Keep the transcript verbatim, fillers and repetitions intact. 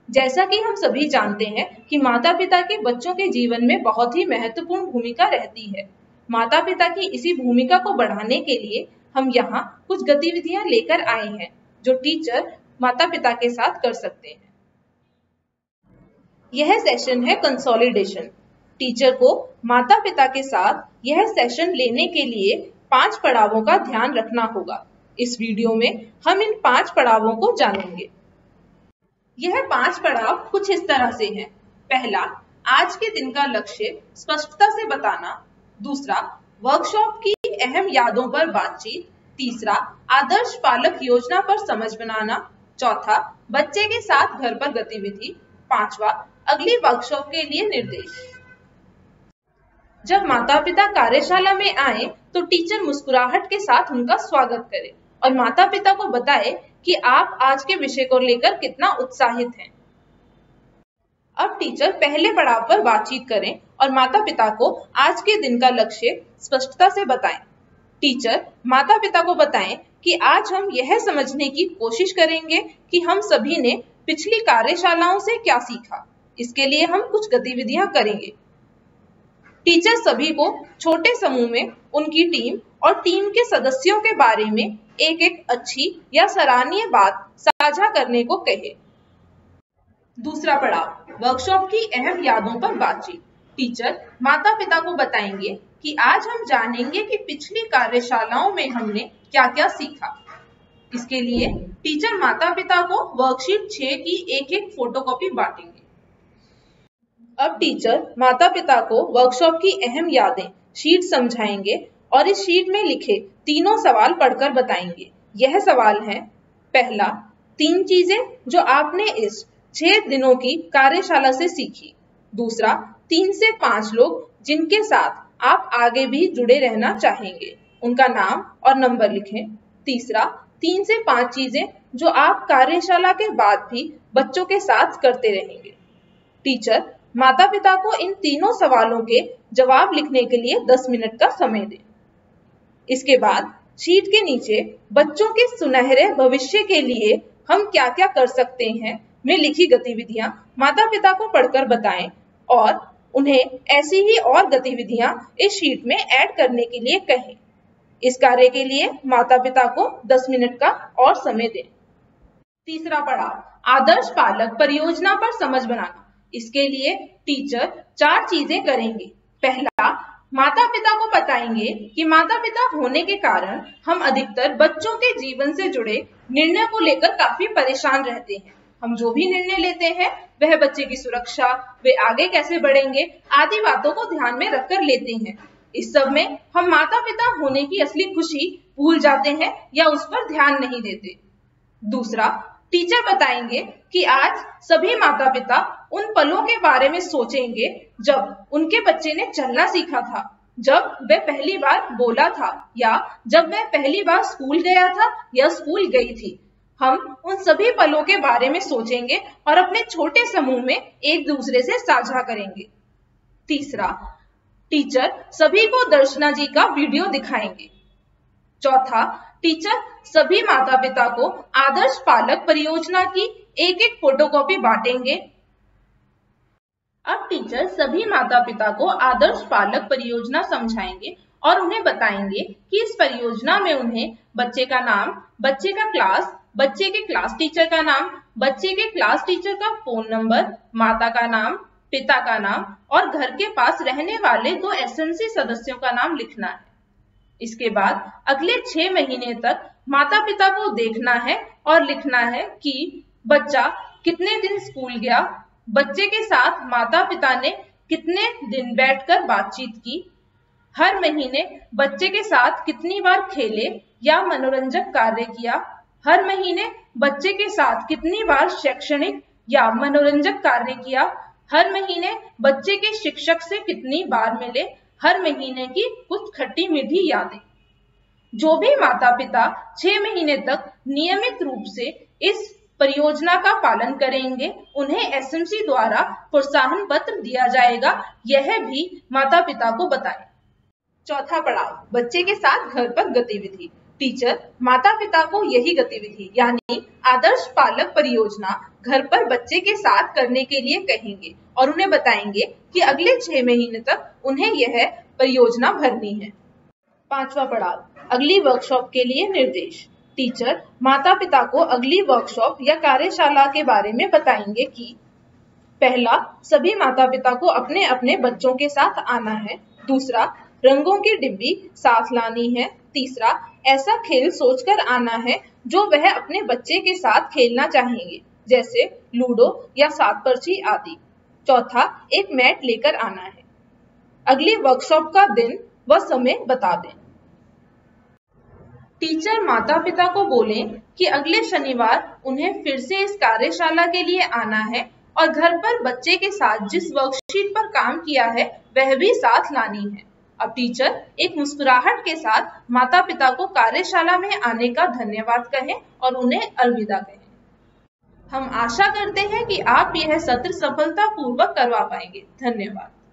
जैसा कि हम सभी जानते हैं कि माता पिता की बच्चों के जीवन में बहुत ही महत्वपूर्ण भूमिका रहती है। माता पिता की इसी भूमिका को बढ़ाने के लिए हम यहाँ कुछ गतिविधियां लेकर आए हैं जो टीचर माता पिता के साथ कर सकते हैं। यह सेशन है कंसोलिडेशन। टीचर को माता पिता के साथ यह सेशन लेने के लिए पांच पड़ावों का ध्यान रखना होगा। इस वीडियो में हम इन पांच पड़ावों को जानेंगे। यह पांच पड़ाव कुछ इस तरह से हैं। पहला, आज के दिन का लक्ष्य स्पष्टता से बताना। दूसरा, वर्कशॉप की अहम यादों पर बातचीत। तीसरा, आदर्श पालक योजना पर समझ बनाना। चौथा, बच्चे के साथ घर पर गतिविधि। पांचवा, अगली वर्कशॉप के लिए निर्देश। जब माता पिता कार्यशाला में आए तो टीचर मुस्कुराहट के साथ उनका स्वागत करे और माता पिता को बताए कि आप आज के विषय को लेकर कितना उत्साहित हैं। अब टीचर पहले पड़ाव पर बातचीत करें और माता पिता को आज के दिन का लक्ष्य स्पष्टता से बताएं। टीचर माता पिता को बताएं कि आज हम यह समझने की कोशिश करेंगे कि हम सभी ने पिछली कार्यशालाओं से क्या सीखा। इसके लिए हम कुछ गतिविधियां करेंगे। टीचर सभी को छोटे समूह में उनकी टीम और टीम के सदस्यों के बारे में एक एक अच्छी या सराहनीय बात साझा करने को कहे। दूसरा पड़ाव, वर्कशॉप की अहम यादों पर बातचीत। टीचर माता पिता को बताएंगे कि आज हम जानेंगे कि पिछली कार्यशालाओं में हमने क्या क्या सीखा। इसके लिए टीचर माता पिता को वर्कशीट छह की एक एक फोटोकॉपी बांटेंगे। अब टीचर माता पिता को वर्कशॉप की अहम यादें शीट समझाएंगे और इस शीट में लिखे तीनों सवाल पढ़कर बताएंगे। यह सवाल है, पहला, तीन चीजें जो आपने इस छह दिनों की कार्यशाला से सीखी। दूसरा, तीन से पांच लोग जिनके साथ आप आगे भी जुड़े रहना चाहेंगे, उनका नाम और नंबर लिखें। तीसरा, तीन से पांच चीजें जो आप कार्यशाला के बाद भी बच्चों के साथ करते रहेंगे। टीचर माता पिता को इन तीनों सवालों के जवाब लिखने के लिए दस मिनट का समय दें। इसके बाद शीट के नीचे बच्चों के सुनहरे भविष्य के लिए हम क्या क्या कर सकते हैं में लिखी गतिविधियां माता पिता को पढ़कर बताएं और उन्हें ऐसी ही और गतिविधियां इस शीट में ऐड करने के लिए कहें। इस कार्य के लिए माता पिता को दस मिनट का और समय दें। तीसरा पड़ाव, आदर्श पालक परियोजना पर समझ बनाना। इसके लिए टीचर चार चीजें करेंगे। पहला, माता पिता को बताएंगे कि माता पिता होने के कारण हम अधिकतर बच्चों के जीवन से जुड़े निर्णय को लेकर काफी परेशान रहते हैं। हम जो भी निर्णय लेते हैं वह बच्चे की सुरक्षा, वे आगे कैसे बढ़ेंगे आदि बातों को ध्यान में रखकर लेते हैं। इस सब में हम माता पिता होने की असली खुशी भूल जाते हैं या उस पर ध्यान नहीं देते। दूसरा, टीचर बताएंगे कि आज सभी माता पिता उन पलों के बारे में सोचेंगे जब उनके बच्चे ने चलना सीखा था, जब वह पहली बार बोला था या जब वह पहली बार स्कूल गया था या स्कूल गई थी। हम उन सभी पलों के बारे में सोचेंगे और अपने छोटे समूह में एक दूसरे से साझा करेंगे। तीसरा, टीचर सभी को दर्शना जी का वीडियो दिखाएंगे। चौथा, टीचर सभी माता पिता को आदर्श पालक परियोजना की एक एक फोटोकॉपी बांटेंगे। अब टीचर सभी माता पिता को आदर्श पालक परियोजना समझाएंगे और उन्हें बताएंगे कि इस परियोजना में उन्हें बच्चे का नाम, बच्चे का क्लास, बच्चे के क्लास टीचर का नाम, बच्चे के क्लास टीचर का फोन नंबर, माता का नाम, पिता का नाम और घर के पास रहने वाले दो एसएमसी सदस्यों का नाम लिखना है। इसके बाद अगले छह महीने तक माता पिता को देखना है और लिखना है कि बच्चा कितने दिन स्कूल गया, बच्चे के साथ माता पिता ने कितने दिन बैठकर बातचीत की, हर महीने बच्चे के साथ कितनी बार खेले या मनोरंजक कार्य किया, हर महीने बच्चे के साथ कितनी बार शैक्षणिक या मनोरंजक कार्य किया, हर महीने बच्चे के शिक्षक से कितनी बार मिले, हर महीने की कुछ खट्टी मीठी यादें। जो भी माता पिता छह महीने तक नियमित रूप से इस परियोजना का पालन करेंगे, उन्हें एसएमसी द्वारा प्रोत्साहन पत्र दिया जाएगा। यह भी माता पिता को बताएं। चौथा पड़ाव, बच्चे के साथ घर पर गतिविधि। टीचर माता पिता को यही गतिविधि यानी आदर्श पालक परियोजना घर पर बच्चे के साथ करने के लिए कहेंगे और उन्हें बताएंगे कि अगले छह महीने तक उन्हें यह परियोजना भरनी है। पांचवा पड़ाव, अगली वर्कशॉप के लिए निर्देश। टीचर माता पिता को अगली वर्कशॉप या कार्यशाला के बारे में बताएंगे कि पहला, सभी माता पिता को अपने अपने बच्चों के साथ आना है। दूसरा, रंगों की डिब्बी साथ लानी है। तीसरा, ऐसा खेल सोचकर आना है जो वह अपने बच्चे के साथ खेलना चाहेंगे, जैसे लूडो या सात पर्ची आदि। चौथा, एक मैट लेकर आना है। अगली वर्कशॉप का दिन व समय बता दें। टीचर माता पिता को बोलें कि अगले शनिवार उन्हें फिर से इस कार्यशाला के लिए आना है और घर पर बच्चे के साथ जिस वर्कशीट पर काम किया है वह भी साथ लानी है। अब टीचर एक मुस्कुराहट के साथ माता पिता को कार्यशाला में आने का धन्यवाद कहें और उन्हें अलविदा कहें। हम आशा करते हैं कि आप यह सत्र सफलतापूर्वक करवा पाएंगे। धन्यवाद।